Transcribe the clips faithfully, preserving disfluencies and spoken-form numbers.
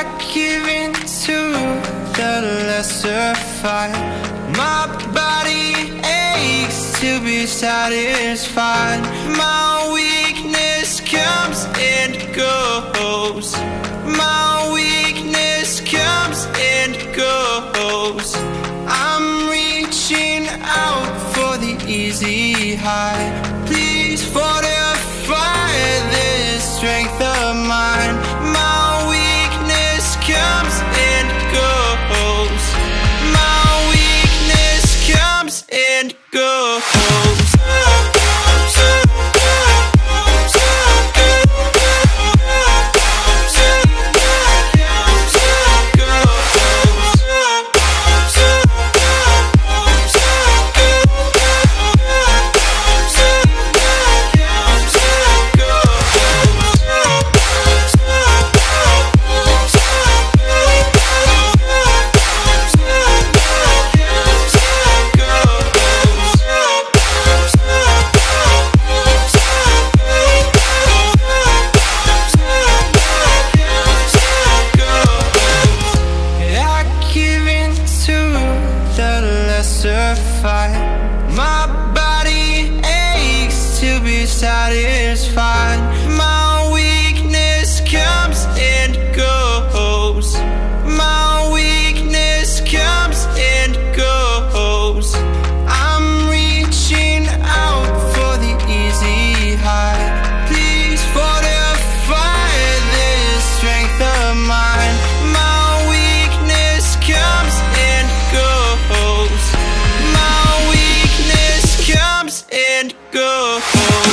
give in to the lesser fight. My body aches to be satisfied. My weakness comes and goes. My weakness comes and goes. I'm reaching out for the easy high. Please fortify this strength of mine. My weakness comes and goes. My weakness comes and goes. My body aches to be satisfied. My weakness comes and goes. My weakness comes and goes. I'm reaching out for the easy high. Please fortify this strength of mine. My weakness comes and goes. Comes and goes.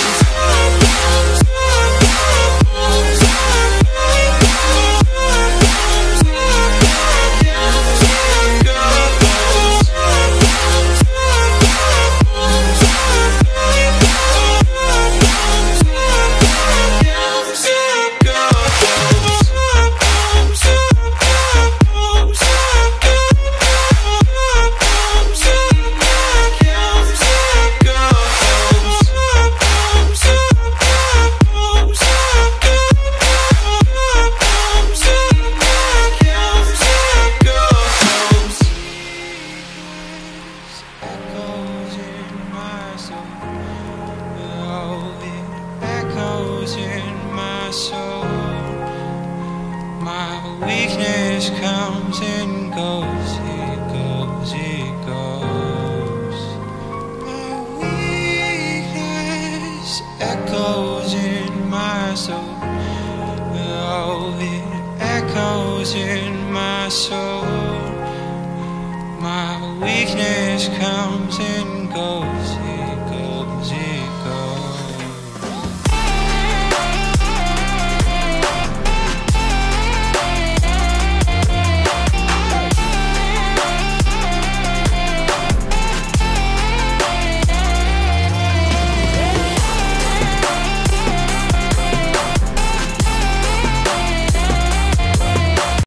Weakness comes and goes, it goes, it goes. My weakness echoes in my soul. Oh, it echoes in my soul. My weakness comes and goes.